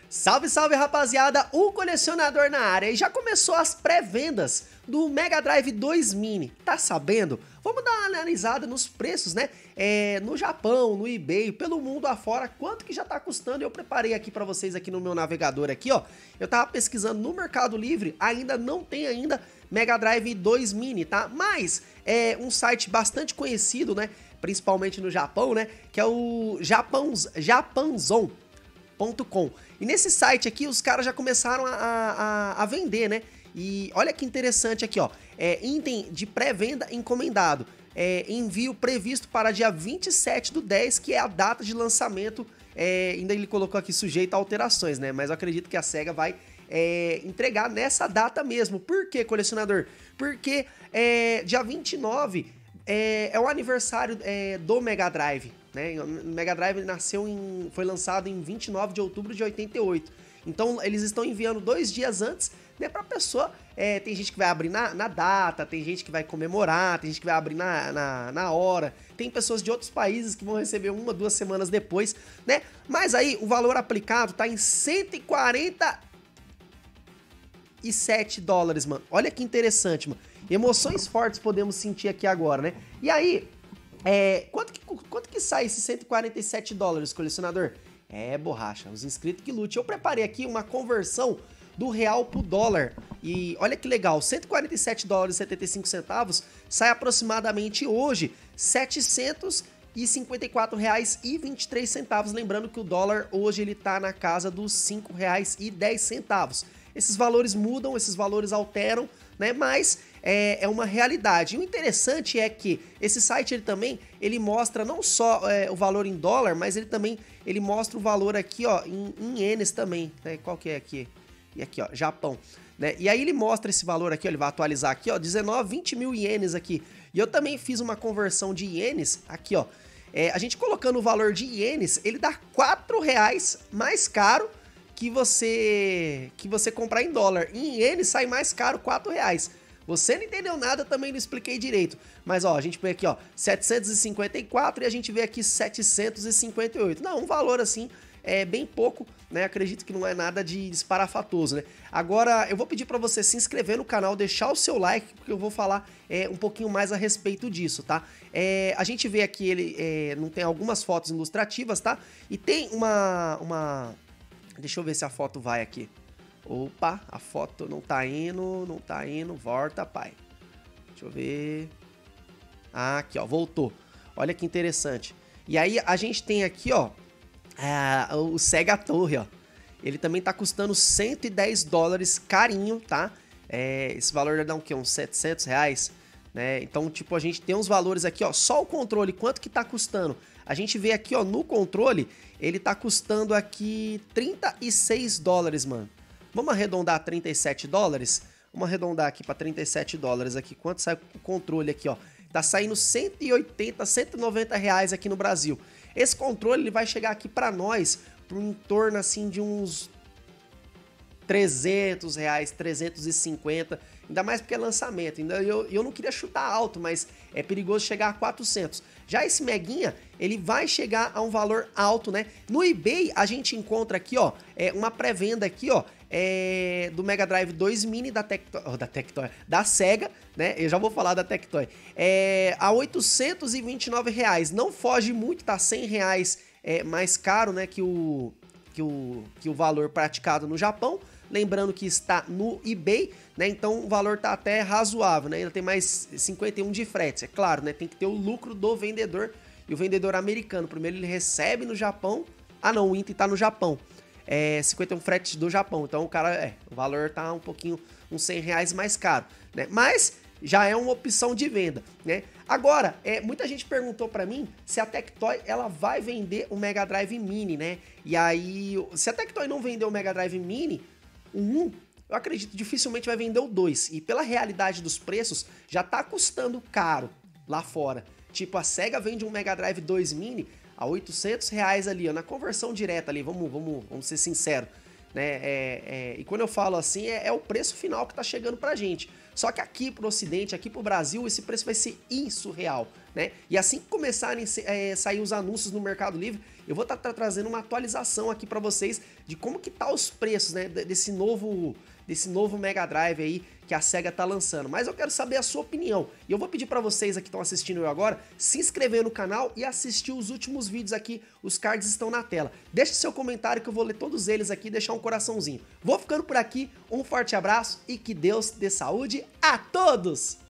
Salve, salve, rapaziada, o colecionador na área, e já começou as pré-vendas do Mega Drive 2 Mini, tá sabendo? Vamos dar uma analisada nos preços, né? No Japão, no eBay, pelo mundo afora, quanto que já tá custando. Eu preparei aqui pra vocês aqui no meu navegador aqui, ó. Eu tava pesquisando no Mercado Livre, ainda não tem ainda Mega Drive 2 Mini, tá? Mas é um site bastante conhecido, né? Principalmente no Japão, né? Que é o Japanzon.com. E nesse site aqui os caras já começaram a vender, né? E olha que interessante aqui, ó. Item de pré-venda encomendado. Envio previsto para dia 27/10, que é a data de lançamento. Ainda ele colocou aqui sujeito a alterações, né? Mas eu acredito que a SEGA vai entregar nessa data mesmo. Por que, colecionador? Porque dia 29 é o aniversário do Mega Drive, né? O Mega Drive foi lançado em 29 de outubro de 88. Então eles estão enviando 2 dias antes, né, pra pessoa. Tem gente que vai abrir na data, tem gente que vai comemorar, tem gente que vai abrir na hora. Tem pessoas de outros países que vão receber 1 ou 2 semanas depois, né? Mas aí o valor aplicado tá em $147, mano. Olha que interessante, mano. Emoções fortes podemos sentir aqui agora, né? E aí, quanto que sai esses $147, colecionador? Borracha, os inscritos que lute. Eu preparei aqui uma conversão do real pro dólar. E olha que legal, $147,75 sai aproximadamente hoje R$754,23. Lembrando que o dólar hoje ele tá na casa dos R$5,10. Esses valores mudam, esses valores alteram, né? Mas é uma realidade. E o interessante é que esse site ele mostra não só o valor em dólar, mas ele mostra o valor aqui, ó, em ienes também, né? Qual que é aqui? E aqui, ó, Japão, né? E aí ele mostra esse valor aqui, ó, ele vai atualizar aqui, ó, 20 mil ienes aqui. E eu também fiz uma conversão de ienes aqui, ó. A gente colocando o valor de ienes, ele dá R$4 mais caro que você comprar em dólar. Em ienes sai mais caro, R$4. Você não entendeu nada, também não expliquei direito. Mas, ó, a gente vê aqui, ó, 754 e a gente vê aqui 758. Não, um valor assim bem pouco, né? Acredito que não é nada de disparafatoso, né? Agora, eu vou pedir pra você se inscrever no canal, deixar o seu like, porque eu vou falar um pouquinho mais a respeito disso, tá? A gente vê aqui, ele não tem algumas fotos ilustrativas, tá? E tem uma... Deixa eu ver se a foto vai aqui. Opa, a foto não tá indo, volta, pai. Deixa eu ver. Aqui, ó, voltou. Olha que interessante. E aí a gente tem aqui, ó, o Sega Torre, ó. Ele também tá custando $110, carinho, tá? Esse valor dá o quê? Uns R$700, né? Então, tipo, a gente tem uns valores aqui, ó, só o controle, quanto que tá custando? A gente vê aqui, ó, no controle, ele tá custando aqui $36, mano. Vamos arredondar $37? Vamos arredondar aqui para $37 aqui. Quanto sai o controle aqui, ó? Tá saindo 180, 190 reais aqui no Brasil. Esse controle ele vai chegar aqui para nós por em torno assim de uns R$300, 350, ainda mais porque é lançamento. Eu não queria chutar alto, mas é perigoso chegar a 400. Já esse Meguinha, ele vai chegar a um valor alto, né? No eBay, a gente encontra aqui, ó, uma pré-venda aqui, ó, do Mega Drive 2 Mini da SEGA, né? Eu já vou falar da Tectoy. A R$829. Não foge muito, tá R$100 mais caro, né, que o valor praticado no Japão. Lembrando que está no eBay, né? Então o valor tá até razoável, né? Ainda tem mais 51 de frete, é claro, né? Tem que ter o lucro do vendedor e o vendedor americano. Primeiro ele recebe no Japão. Ah, não, o item tá no Japão. 51 fretes do Japão. Então o cara, o valor tá um pouquinho, uns R$100 mais caro, né? Mas já é uma opção de venda, né? Agora, muita gente perguntou pra mim se a Tectoy ela vai vender o Mega Drive Mini, né? E aí, se a Tectoy não vender o Mega Drive Mini, o 1, eu acredito dificilmente vai vender o 2. E pela realidade dos preços, já tá custando caro lá fora. Tipo, a SEGA vende um Mega Drive 2 Mini a R$800 ali, ó, na conversão direta ali, vamos ser sinceros, né? E quando eu falo assim, é o preço final que tá chegando pra gente. Só que aqui pro Ocidente, aqui pro Brasil, esse preço vai ser insurreal. né? E assim que começarem a sair os anúncios no Mercado Livre, eu vou estar trazendo uma atualização aqui para vocês de como que tá os preços, né, desse novo Mega Drive aí que a SEGA tá lançando. Mas eu quero saber a sua opinião. E eu vou pedir para vocês aqui que estão assistindo eu agora, se inscrever no canal e assistir os últimos vídeos aqui, os cards estão na tela. Deixe seu comentário que eu vou ler todos eles aqui e deixar um coraçãozinho. Vou ficando por aqui, um forte abraço e que Deus dê saúde a todos!